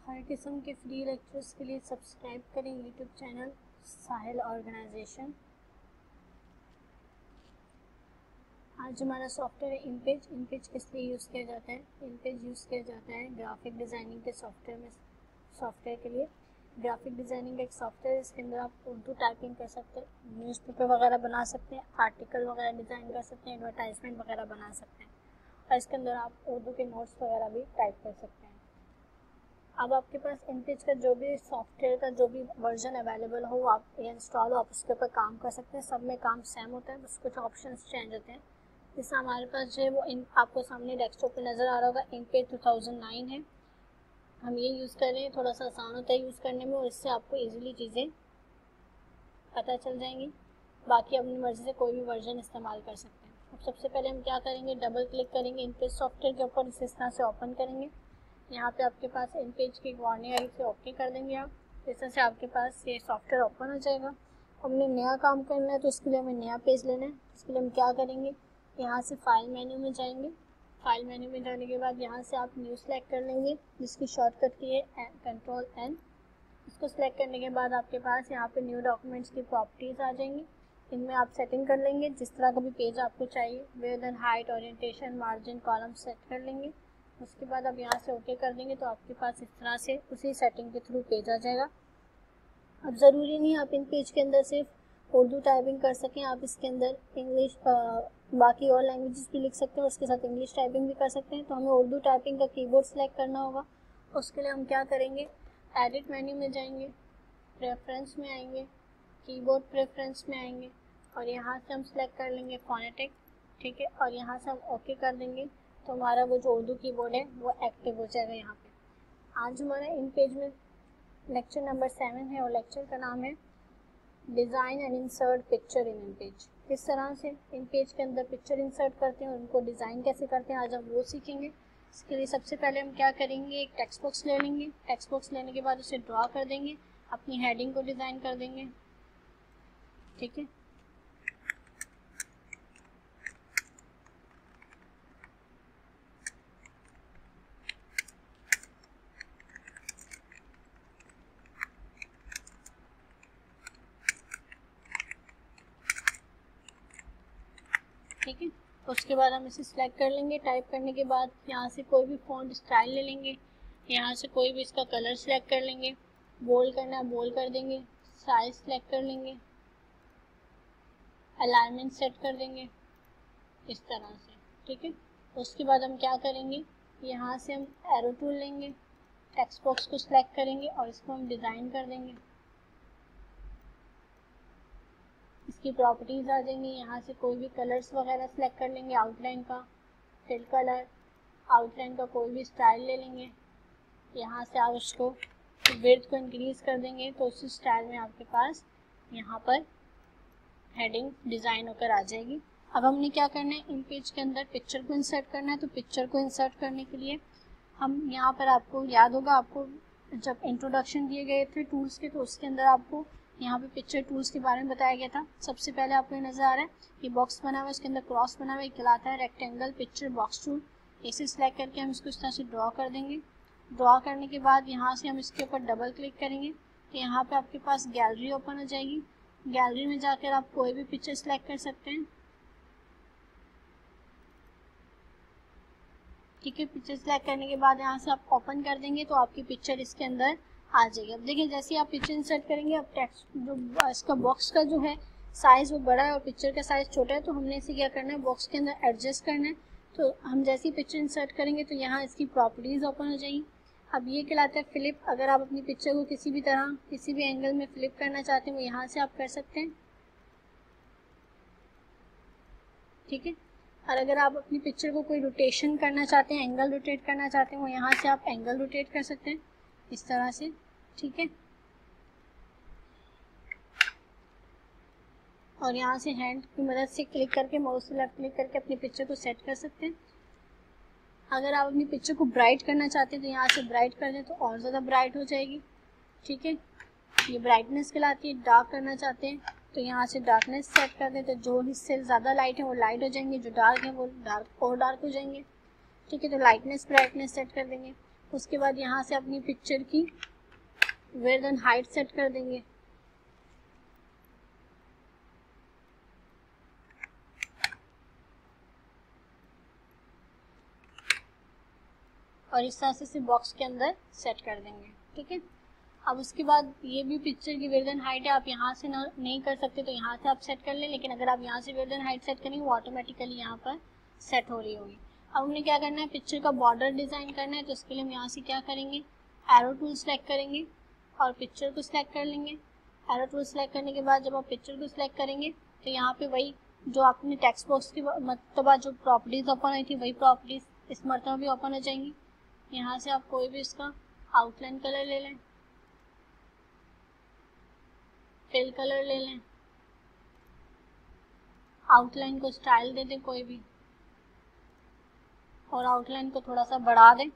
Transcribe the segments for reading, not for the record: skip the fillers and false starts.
हर किस्म के free lectures के लिए सब्सक्राइब करें यूट्यूब चैनल साहिल ऑर्गेनाइजेशन। आज हमारा सॉफ्टवेयर है इनपेज। इनपेज किस लिए यूज़ किया जाता है? इनपेज यूज़ किया जाता है ग्राफिक डिज़ाइनिंग के सॉफ्टवेयर के लिए। ग्राफिक डिज़ाइनिंग का एक सॉफ्टवेयर है, इसके अंदर आप उर्दू टाइपिंग कर सकते हैं, न्यूज़पेपर वगैरह बना सकते हैं, आर्टिकल वगैरह डिज़ाइन कर सकते हैं, एडवर्टाइजमेंट वगैरह बना सकते हैं और इसके अंदर आप उर्दू के नोट्स वगैरह भी टाइप कर सकते हैं। अब आपके पास इनपेज का जो भी सॉफ्टवेयर का जो भी वर्जन अवेलेबल हो आप या इंस्टॉल हो, आप उसके ऊपर काम कर सकते हैं। सब में काम सेम होता है, बस कुछ ऑप्शंस चेंज होते हैं। जैसे हमारे पास जो है वो आपको सामने डेस्कटॉप पे नज़र आ रहा होगा, इनपेज 2009 है। हम ये यूज़ कर रहे हैं, थोड़ा सा आसान होता है यूज़ करने में और इससे आपको ईजिली चीज़ें पता चल जाएंगी। बाकी अपनी मर्ज़ी से कोई भी वर्जन इस्तेमाल कर सकते हैं। अब सबसे पहले हम क्या करेंगे, डबल क्लिक करेंगे इनपेज सॉफ्टवेयर के ऊपर, इस तरह से ओपन करेंगे। यहाँ पे आपके पास इनपेज की एक वार्निंग आई, इसे ओके कर देंगे आप। इस तरह से आपके पास ये सॉफ्टवेयर ओपन हो जाएगा। हमने नया काम करना है तो इसके लिए हमें नया पेज लेना है। इसके लिए हम क्या करेंगे, यहाँ से फाइल मेन्यू में जाएंगे। फाइल मेन्यू में जाने के बाद यहाँ से आप न्यू सेलेक्ट कर लेंगे, जिसकी शॉर्टकट की है Ctrl+N। इसको सिलेक्ट करने के बाद आपके पास यहाँ पे न्यू डॉक्यूमेंट्स की प्रॉपर्टीज़ आ जाएंगी। इनमें आप सेटिंग कर लेंगे जिस तरह का भी पेज आपको चाहिए, width and height, orientation, margin, column set कर लेंगे। उसके बाद आप यहाँ से ओके कर देंगे तो आपके पास इस तरह से उसी सेटिंग के थ्रू पेज आ जाएगा। अब ज़रूरी नहीं आप इन पेज के अंदर सिर्फ उर्दू टाइपिंग कर सकें, आप इसके अंदर इंग्लिश बाकी और लैंग्वेजेस भी लिख सकते हैं, उसके साथ इंग्लिश टाइपिंग भी कर सकते हैं। तो हमें उर्दू टाइपिंग का कीबोर्ड सेलेक्ट करना होगा। उसके लिए हम क्या करेंगे, एडिट मेन्यू में जाएंगे, प्रेफरेंस में आएंगे, कीबोर्ड प्रेफरेंस में आएंगे और यहाँ से हम सेलेक्ट कर लेंगे फोनेटिक, ठीक है, और यहाँ से हम ओके कर देंगे तो हमारा वो जो उर्दू कीबोर्ड है वो एक्टिव हो जाएगा यहाँ पे। आज हमारा इन पेज में लेक्चर नंबर 7 है और लेक्चर का नाम है design and insert picture in InPage. किस तरह से इन पेज के अंदर पिक्चर इंसर्ट करते हैं, उनको डिज़ाइन कैसे करते हैं, आज हम वो सीखेंगे। इसके लिए सबसे पहले हम क्या करेंगे, एक टेक्स्ट बॉक्स ले लेंगे। टेक्स्ट बॉक्स लेने के बाद उसे ड्रॉ कर देंगे, अपनी हेडिंग को डिज़ाइन कर देंगे, ठीक है। ठीक है, उसके बाद हम इसे सिलेक्ट कर लेंगे। टाइप करने के बाद यहाँ से कोई भी फॉन्ट स्टाइल ले लेंगे, यहाँ से कोई भी इसका कलर सेलेक्ट कर लेंगे, बोल्ड करना है बोल्ड कर देंगे, साइज सेलेक्ट कर लेंगे, अलाइनमेंट सेट कर देंगे इस तरह से, ठीक है। उसके बाद हम क्या करेंगे, यहाँ से हम एरो टूल लेंगे, टेक्स्ट बॉक्स को सिलेक्ट करेंगे और इसको हम डिज़ाइन कर देंगे। इसकी प्रॉपर्टीज़ आ जाएंगी, यहाँ से कोई भी कलर्स वगैरह सेलेक्ट कर लेंगे, आउटलाइन का फिल कलर, आउटलाइन का कोई भी स्टाइल ले लेंगे। यहाँ से आप उसको विड्थ को इंक्रीज़ कर देंगे तो उस स्टाइल में आपके पास यहाँ पर हेडिंग डिज़ाइन होकर आ जाएगी। अब हमने क्या करना है, इन पेज के अंदर पिक्चर को इंसर्ट करना है। तो पिक्चर को इंसर्ट करने के लिए हम यहाँ पर, आपको याद होगा, आपको जब इंट्रोडक्शन दिए गए थे टूल्स के तो उसके अंदर आपको यहाँ पे पिक्चर टूल्स के बारे में बताया गया था। सबसे पहले आपको नज़र आ रहा है ये बॉक्स बना हुआ है, इसके अंदर क्रॉस बना हुआ है, कहलाता है रेक्टेंगल पिक्चर बॉक्स टूल। इसे सिलेक्ट करके हम इसको इस तरह से ड्रॉ कर देंगे। ड्रॉ करने के बाद यहाँ से हम इसके ऊपर डबल क्लिक करेंगे तो यहाँ पे आपके पास गैलरी ओपन हो जाएगी। गैलरी में जाकर आप कोई भी पिक्चर सेलेक्ट कर सकते हैं, ठीक है। पिक्चर सेलेक्ट करने के बाद यहाँ से आप ओपन कर देंगे तो आपकी पिक्चर इसके अंदर आ जाएगी। अब देखिए जैसे ही आप पिक्चर इंसर्ट करेंगे, अब टेक्स्ट जो इसका बॉक्स का जो है साइज़ वो बड़ा है और पिक्चर का साइज़ छोटा है, तो हमने इसे क्या करना है, बॉक्स के अंदर एडजस्ट करना है। तो हम जैसे ही पिक्चर इंसर्ट करेंगे तो यहाँ इसकी प्रॉपर्टीज़ ओपन हो जाएगी। अब ये कहलाता है फ्लिप। अगर आप अपनी पिक्चर को किसी भी तरह किसी भी एंगल में फ्लिप करना चाहते हैं वो यहाँ से आप कर सकते हैं, ठीक है। और अगर आप अपनी पिक्चर को कोई रोटेशन करना चाहते हैं, एंगल रोटेट करना चाहते हैं, वो यहाँ से आप एंगल रोटेट कर सकते हैं इस तरह से, ठीक है। और यहाँ से हैंड की मदद से क्लिक करके, माउस से लेफ्ट क्लिक करके अपनी पिक्चर को सेट कर सकते हैं। अगर आप अपनी पिक्चर को ब्राइट करना चाहते हैं तो यहाँ से ब्राइट कर दें तो और ज़्यादा ब्राइट हो जाएगी, ठीक है। ये ब्राइटनेस कहलाती है। डार्क करना चाहते हैं तो यहाँ से डार्कनेस सेट कर दें तो जो हिस्से ज़्यादा लाइट है वो लाइट हो जाएंगे, जो डार्क है वो डार्क और डार्क हो जाएंगे, ठीक है। तो लाइटनेस ब्राइटनेस सेट कर देंगे। उसके बाद यहाँ से अपनी पिक्चर की विड्थ एंड हाइट सेट कर देंगे। और इस तरह से बॉक्स के अंदर सेट कर देंगे। ठीक है, अब उसके बाद ये भी पिक्चर की विड्थ एंड हाइट है, आप यहाँ से नहीं कर सकते तो यहाँ से आप सेट कर लें, लेकिन अगर आप यहाँ से विड्थ एंड हाइट सेट करेंगे वो ऑटोमेटिकली यहाँ पर सेट हो रही होगी। अब हमने क्या करना है, पिक्चर का बॉर्डर डिज़ाइन करना है, तो उसके लिए हम यहाँ से क्या करेंगे, एरो टूल सेलेक्ट करेंगे और पिक्चर को सिलेक्ट कर लेंगे। एरो टूल सेलेक्ट करने के बाद जब आप पिक्चर को सिलेक्ट करेंगे तो यहाँ पे वही जो आपने टेक्स्ट बॉक्स की मतलब जो प्रॉपर्टीज़ ओपन हुई थी वही प्रॉपर्टीज़ इस मरतबा भी ओपन हो जाएंगी। यहाँ से आप कोई भी इसका आउटलाइन कलर ले लें, फिल कलर ले लें, आउटलाइन को स्टाइल दे दें कोई भी, और आउटलाइन को थोड़ा सा बढ़ा दें।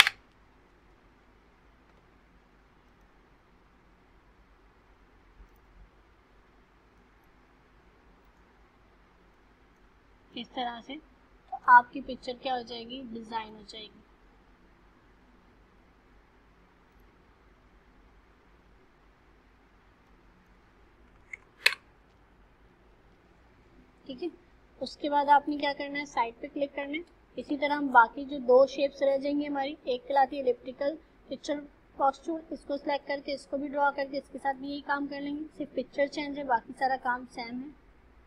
इस तरह से तो आपकी पिक्चर क्या हो जाएगी, डिज़ाइन हो जाएगी। ठीक है, उसके बाद आपने क्या करना है, साइड पे क्लिक करना है। इसी तरह हम बाकी जो दो शेप्स रह जाएंगी हमारी, एक कहलाती है एलिप्टिकल पिक्चर बॉक्स टूल, इसको सिलेक्ट करके इसको भी ड्रॉ करके इसके साथ भी यही काम कर लेंगे, सिर्फ पिक्चर चेंज है, बाकी सारा काम सेम है।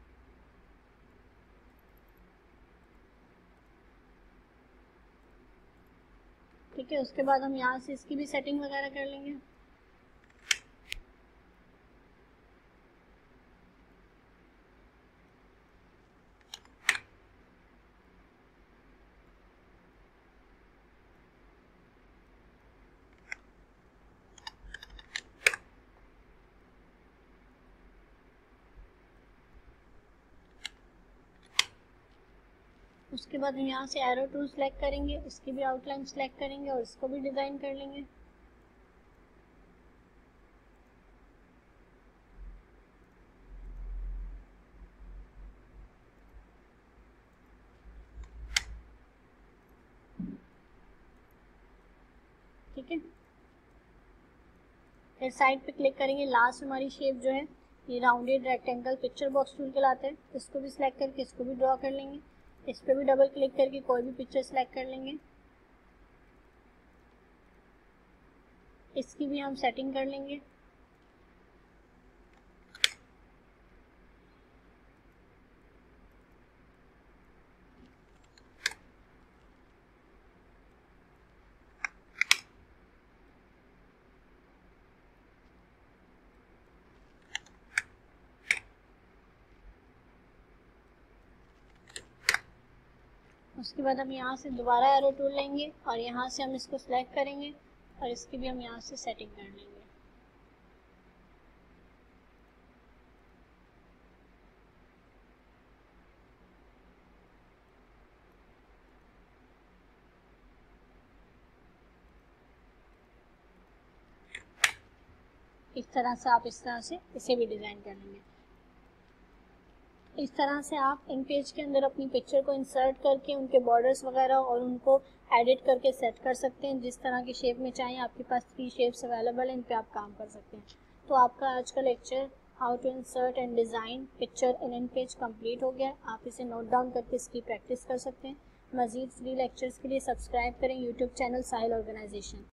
ठीक है, उसके बाद हम यहाँ से इसकी भी सेटिंग वगैरह कर लेंगे। उसके बाद हम यहाँ से एरो टूल सेलेक्ट करेंगे, इसकी भी आउटलाइन सेलेक्ट करेंगे और इसको भी डिज़ाइन कर लेंगे। ठीक है, फिर साइड पे क्लिक करेंगे, लास्ट हमारी शेप जो है ये rounded rectangle picture box tool कहलाता है, इसको भी सिलेक्ट करके इसको भी ड्रॉ कर लेंगे। इस पर भी डबल क्लिक करके कोई भी पिक्चर सेलेक्ट कर लेंगे, इसकी भी हम सेटिंग कर लेंगे। उसके बाद हम यहाँ से दोबारा एरो टूल लेंगे और यहाँ से हम इसको सिलेक्ट करेंगे और इसकी भी हम यहाँ से सेटिंग कर लेंगे। इस तरह से आप इस तरह से इसे भी डिज़ाइन कर लेंगे। इस तरह से आप इन पेज के अंदर अपनी पिक्चर को इंसर्ट करके उनके बॉर्डर्स वगैरह और उनको एडिट करके सेट कर सकते हैं, जिस तरह की शेप में चाहें। आपके पास 3 शेप्स अवेलेबल हैं, इन पे आप काम कर सकते हैं। तो आपका आज का lecture how to insert and design picture in in page complete हो गया। आप इसे नोट डाउन करके इसकी प्रैक्टिस कर सकते हैं। मज़ीद फ्री लेक्चर्स के लिए सब्सक्राइब करें यूट्यूब चैनल साहिल ऑर्गेनाइजेशन।